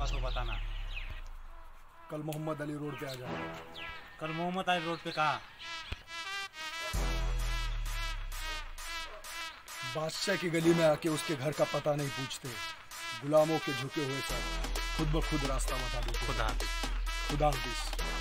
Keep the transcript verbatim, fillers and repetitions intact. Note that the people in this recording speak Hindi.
तो बताना। कल मोहम्मद अली रोड पे आ जाना। कल मोहम्मद अली रोड पे कहाँ? बादशाह की गली में आके उसके घर का पता नहीं पूछते, गुलामों के झुके हुए सर खुद ब खुद रास्ता बता देते। खुदा खुदा हाफिज।